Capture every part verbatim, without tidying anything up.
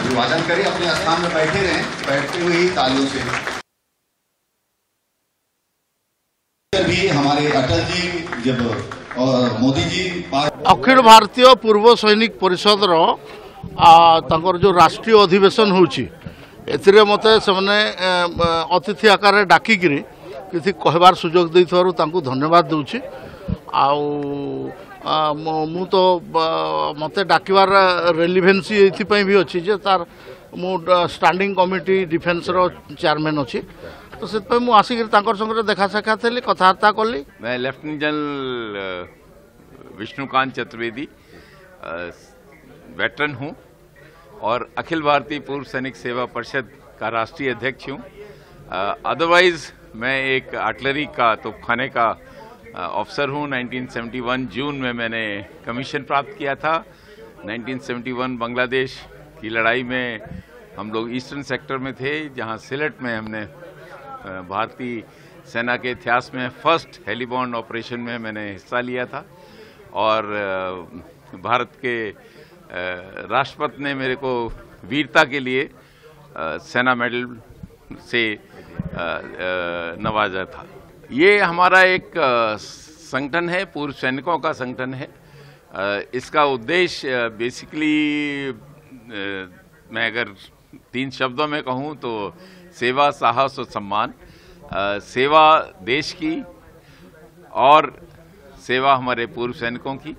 अभिवादन करें, अपने स्थान में बैठे रहें, बैठते हुए ही तालियों से। भी हमारे अटल जी जब और मोदी जी अखिल भारतीय पूर्व सैनिक परिषद जो राष्ट्रीय अधिवेशन होची एथिरे मते से अतिथि आकार डाकिक किसी कहबार सुजोग देइथारु तांको धन्यवाद दूची। आ मु तो मते डाकिवार रेलिवेन्सी एथिपई भी अच्छी जे तार मु स्टैंडिंग कमिटी डिफेन्स रो चेयरमैन अच्छी, तो से मुझे आसिक संगे देखा साक्षात थी कथबार्ता कली। मैं lieutenant general Vishnukant Chaturvedi veteran हूँ और अखिल भारतीय पूर्व सैनिक सेवा परिषद का राष्ट्रीय अध्यक्ष हूँ। अदरवाइज मैं एक आर्टिलरी का तोपखाने का ऑफिसर हूँ। उन्नीस सौ इकहत्तर जून में मैंने कमीशन प्राप्त किया था। उन्नीस सौ इकहत्तर बांग्लादेश की लड़ाई में हम लोग ईस्टर्न सेक्टर में थे, जहाँ सिलेट में हमने भारतीय सेना के इतिहास में फर्स्ट हेलीबॉर्न ऑपरेशन में मैंने हिस्सा लिया था और भारत के राष्ट्रपति ने मेरे को वीरता के लिए सेना मेडल से नवाजा था। ये हमारा एक संगठन है, पूर्व सैनिकों का संगठन है। इसका उद्देश्य बेसिकली मैं अगर तीन शब्दों में कहूँ तो सेवा, साहस और सम्मान। आ, सेवा देश की और सेवा हमारे पूर्व सैनिकों की।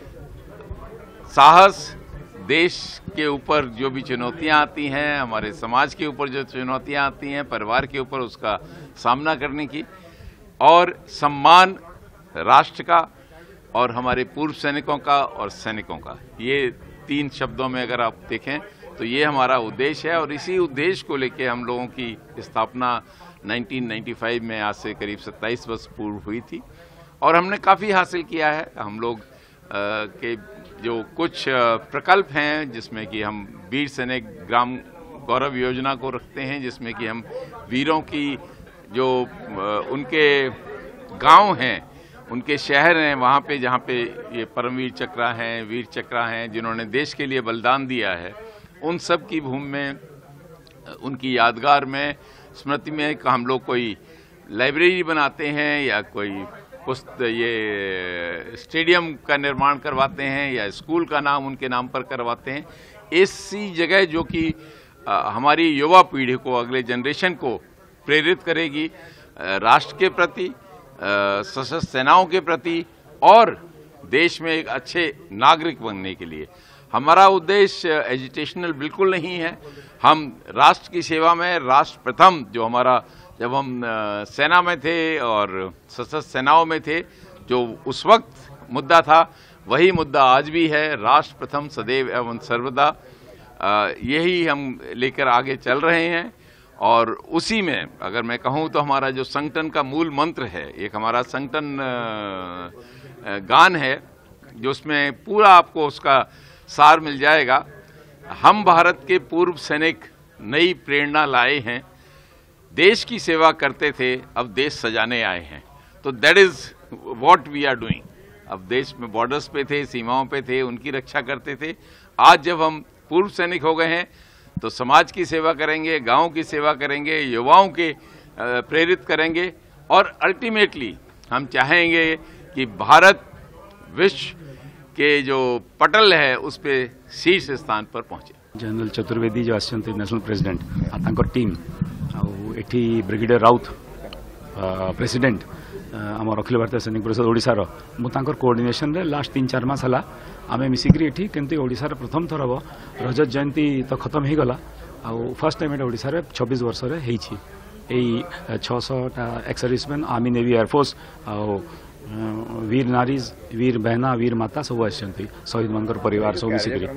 साहस देश के ऊपर जो भी चुनौतियां आती हैं, हमारे समाज के ऊपर जो चुनौतियां आती हैं, परिवार के ऊपर उसका सामना करने की। और सम्मान राष्ट्र का और हमारे पूर्व सैनिकों का और सैनिकों का। ये तीन शब्दों में अगर आप देखें तो ये हमारा उद्देश्य है और इसी उद्देश्य को लेकर हम लोगों की स्थापना उन्नीस सौ पचानवे में आज से करीब सत्ताईस वर्ष पूर्व हुई थी और हमने काफ़ी हासिल किया है। हम लोग आ, के जो कुछ प्रकल्प हैं जिसमें कि हम वीर सैनिक ग्राम गौरव योजना को रखते हैं, जिसमें कि हम वीरों की जो आ, उनके गांव हैं, उनके शहर हैं, वहाँ पे जहाँ पे ये परमवीर चक्रा हैं, वीर चक्रा हैं, जिन्होंने देश के लिए बलिदान दिया है, उन सब की भूमि में, उनकी यादगार में, स्मृति में हम लोग कोई लाइब्रेरी बनाते हैं या कोई पुस्त ये स्टेडियम का निर्माण करवाते हैं या स्कूल का नाम उनके नाम पर करवाते हैं। ऐसी जगह जो कि हमारी युवा पीढ़ी को, अगले जनरेशन को प्रेरित करेगी राष्ट्र के प्रति, सशस्त्र सेनाओं के प्रति और देश में एक अच्छे नागरिक बनने के लिए। हमारा उद्देश्य एजुटेशनल बिल्कुल नहीं है। हम राष्ट्र की सेवा में, राष्ट्र प्रथम, जो हमारा जब हम सेना में थे और सशस्त्र सेनाओं में थे, जो उस वक्त मुद्दा था वही मुद्दा आज भी है। राष्ट्र प्रथम सदैव एवं सर्वदा, यही हम लेकर आगे चल रहे हैं। और उसी में अगर मैं कहूँ तो हमारा जो संगठन का मूल मंत्र है, एक हमारा संगठन गान है जो उसमें पूरा आपको उसका सार मिल जाएगा। हम भारत के पूर्व सैनिक नई प्रेरणा लाए हैं, देश की सेवा करते थे, अब देश सजाने आए हैं। तो that is what we are doing. अब देश में बॉर्डर्स पे थे, सीमाओं पे थे, उनकी रक्षा करते थे। आज जब हम पूर्व सैनिक हो गए हैं तो समाज की सेवा करेंगे, गांव की सेवा करेंगे, युवाओं के प्रेरित करेंगे और अल्टीमेटली हम चाहेंगे कि भारत विश्व के जो पटल है उस पे शीर्ष स्थान पर पहुंचे। जनरल चतुर्वेदी जो आसचंती नेशनल प्रेसिडेंट तांकर टीम आठी ब्रिगेडियर राउत प्रेसिडेंट आम अखिल भारतीय सैनिक परिषद ओडिशार मुझे कोऑर्डिनेशन रे लास्ट तीन चार मास है आम मिसिकी एठी केमती ओडिशार प्रथम थर हम रजत जयंती तो खत्म हो गला आउ फर्स्ट टाइम एटा ओडिशार छब्बीस वर्ष रे हेछि एई छह सौ टा ex serviceman army navy air force आउ वीर नारीज वीर बहना वीर माता सब आसचंती शहीद मानकर परिवार सब मिसिकी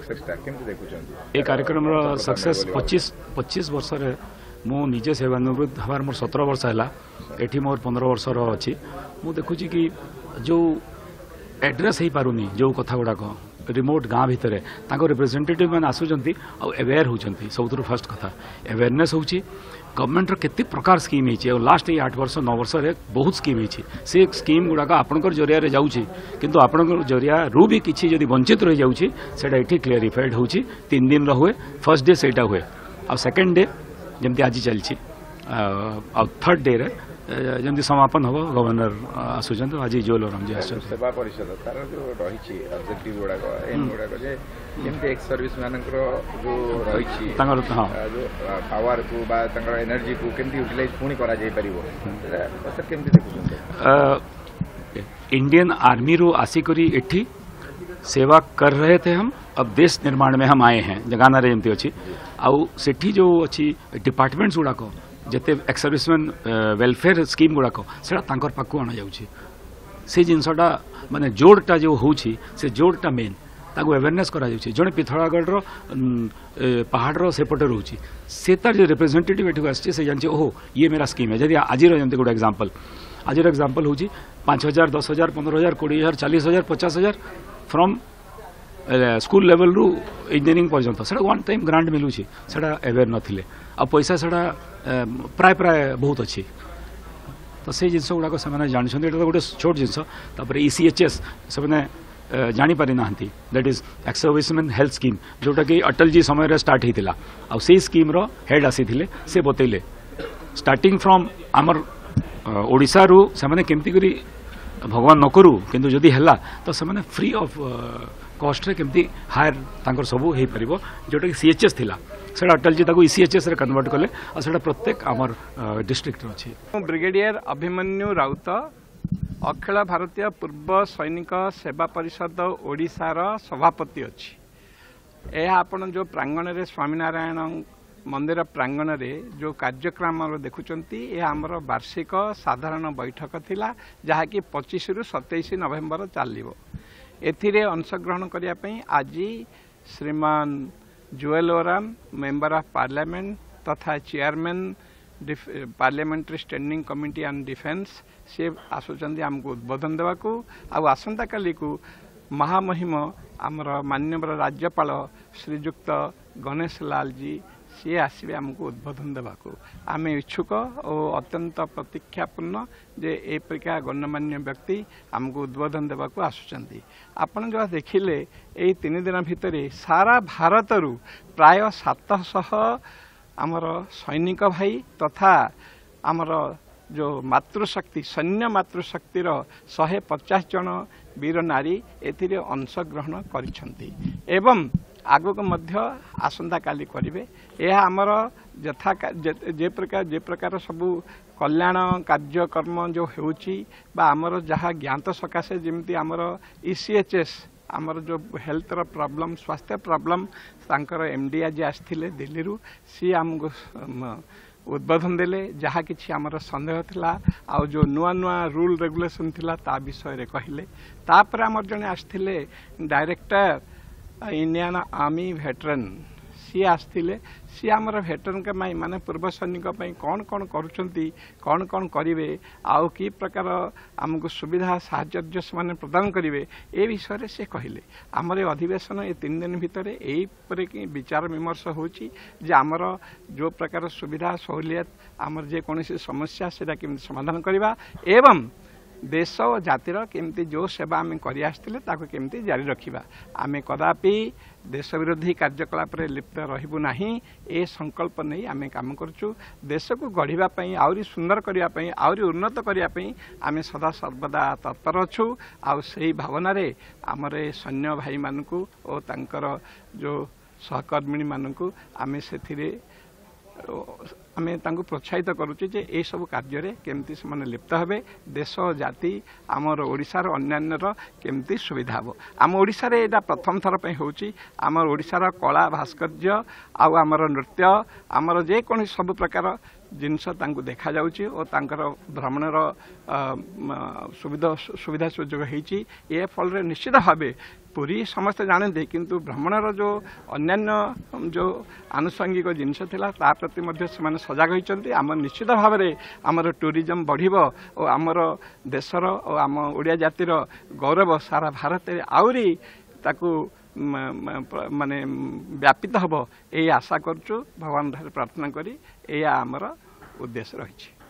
ए कार्यक्रम रो सक्सेस पच्चीस पच्चीस वर्ष रे मु निजे सेवानिवृत्त हबार मोर सत्रह वर्ष है एठी मोर पंद्रह वर्ष अच्छी मु देखुची कि जो एड्रेस हो पारुनी जो कथा गुड़ाक रिमोट गाँ भितर रिप्रेजेंटेटिव मैंने आसुँच अवेयर होती सब फर्स्ट कथा अवेयरनेस होची गवर्नमेंट केते प्रकार स्कीम है लास्ट ये आठ वर्ष नौ वर्ष बहुत स्कीम है से स्कीम गुड़ाक आपणकर जरिया जाऊँगी किंतु आपणकर जरिया रू भी किसी जदि वंचित रही जाऊँगी सेटा ये क्लीयरिफाइड हो तीन दिन हुए फर्स्ट डे सेटा हुए आ सेकेंड डे जमती आज चलती थर्ड डे रे जमती समापन हम गवर्नर आसुचंत आज जोल रामजी आस सेवा परिषद तार जो रही ऑब्जेक्टिव गुड़ाक एम गुड़ाक जे जेमती एक्स सर्विस मानकर जो रही हाँ जो पावर को बा तंकर एनर्जी को केमती यूटिलाइज पुणी करा जाय परिबो सर केमती देखुछन इंडियन आर्मी रो आसिकरी एठी सेवा कर रहे थे हम अब देश निर्माण में हम आए हैं जगाना रे जमती अच्छी आउ सेठी जो अच्छी डिपार्टमेंट्स गुड़ाक जिते एक्स सर्विसमैन वेलफेयर स्कीम गुड़ाक से पाखु अणा जाऊँगी से जिनसटा माने जोड़टा जो होची से जोड़टा मेन ताको अवेयरनेस करा जाउछि जणे पिथळागढ़ रो पहाड़ रो सेपटे रोची से तार जो रिप्रेजेंटेटिव एठो आछि से जानछि ओहो ये मेरा स्कीम है जदि आज जमती गोटे एग्जांपल आज एग्जांपल होची पाँच हजार दस हजार पंद्रह हजार कोड़े हजार चालीस हजार पचास हजार फ्रॉम स्कूल लेवल रु इंजीनियरिंग पर्यंत से वन टाइम ग्रांट मिलूची से अवेयर नथिले आ पैसा से प्राय प्राय बहुत अच्छी तो से जिनस गुड़ाक से जानते तो गोटे छोट जिनस ई सी एच एस से जापारी ना that is ex serviceman health scheme जोटा कि अटल जी समय स्टार्ट होता आ स्कीम रो हेड आसी से बतैले स्टार्टिंग फ्रॉम आमर ओडिशा रु से केमती करी भगवान न करू किंतु जदि हैला तो से फ्री ऑफ कॉस्ट रे केमती हायर तांकर सब हो परिबो जोटा कि सीएचएस थिला सेटा अटल जी ताको ईसीएचएस रे कन्वर्ट कले आ सेटा प्रत्येक आमर डिस्ट्रिक्ट रे अछि ब्रिगेडियर अभिमन्यु राउत अखिल भारतीय पूर्व सैनिक सेवा परिषद ओडिशार सभापति अछि यह आपण जो प्रांगण रे स्वामीनारायण मंदिर प्रांगण रे जो कार्यक्रम देखुचंती यह आमर वार्षिक साधारण बैठक थिला जहा कि पच्चीस रु सत्ताईस नवेम्बर चलिबो एथिरे अंशग्रहण करिया पई आज श्रीमान Jual Oram member of parliament तथा chairman parliamentary standing committee on defence से आसुचंदी आमको उद्बोधन देवाकू आ आसंता काली को महामहिम आमर माननीय राज्यपाल श्रीजुक्त गणेश लाल जी सी आसबे आमको उद्बोधन देवाकू आम इच्छुक और अत्यंत प्रतीक्षापूर्ण जे ए प्रकार गण्यमान्य व्यक्ति आमको उद्बोधन देवाकू आसुचंदी आपण जो देखिले एई तीन दिन भितर सारा भारत रु प्राय सात सौ आमर सैनिक भाई तथा आमर जो मातृशक्ति सैन्य मातृशक्तिर शहे पचास जन वीर नारी एथिरे अंशग्रहण करिसंती एवं आगक मध्य आसंता काली करिवे यह आमर यथा जे प्रकार जे प्रकार सबू कल्याण कार्यक्रम जो होउची बा आमर जहाँ ज्ञात सकाशे जेमती आमर ईसीएचएस आमर जो हेल्थ रो प्रॉब्लम स्वास्थ्य प्रॉब्लम तांकर एमडी आज आसथिले दिल्ली रु सी आमको उद्बोधन देले जहाँ किछि आमर संदेह थिला आ जो नुआ नुआ रूल रेगुलेशन थिला ता विषय रे कहिले तापर आमर जने आसथिले डायरेक्टर इंडियन आर्मी वेटरन सी आसथिले सी आमर वेटरन के माई माने पूर्व सैनिक कौन कौन करुचंती कौन कौन करिवे आउ की प्रकार आमको सुविधा साहाय्य से प्रदान करिवे ए विषय से कहले आमर ए अधिवेशन ए तीन दिन भितर एई परे कि विचार विमर्श होची जे आमर जो प्रकार सुविधा सहूलियत आमर जे कोनोसी समस्या सेटा केमि समाधान करिवा एवं देश और जातिर केमती जो सेवा आम कर आसते ताको केमती जारी रखिबा आमे कदापि देश विरोधी कार्यकलाप लिप्त रहबु नाही ए संकल्प नहीं आमे काम करचु देश को गढ़िबा पई आउरी सुंदर करिया पई आउरी उन्नत करिया पई आमे सदा सर्वदा तत्पर अछु आ सेही भावना रे हमरे सैन्य भाई मानकू और तांकर जो सहकर्मिणी मानकू आमे सेथिरे आमे तांको प्रोत्साहित करूचे जे ए सब कार्य केमती से माने लिप्त हेबे देश जाति आमर ओडिशार अन्यान्यर केमती सुविधा हो आम ओडिशार एटा प्रथम थर पे होची आमर ओडिशार कला भास्कर्य आउ आमर नृत्य आमर जे कोन सब प्रकार जिनस तांको देखा जाउची और तांकर भ्रमणर सुविधा सुविधा सुयोग हेची ए फल रे निश्चित भाबे पूरी समस्त जानते किंतु भ्रमणर जो अन्यान्य जो आनुषंगिक जिनस थिला ता प्रति मध्य से सजग होइचंती आम निश्चित भाव में आमर टूरिज्म बढ़िबो और आमर देशर और आम ओडिया जातिर गौरव सारा भारत में आउरी ତାକୁ ମାନେ ବ୍ୟାପିତ ହେବ ଏଇ ଆଶା କରୁଛୁ ଭଗବାନ ଠାରେ ପ୍ରାର୍ଥନା କରି ଏଇଆ ଆମର ଉଦ୍ଦେଶ୍ୟ ରହିଛି।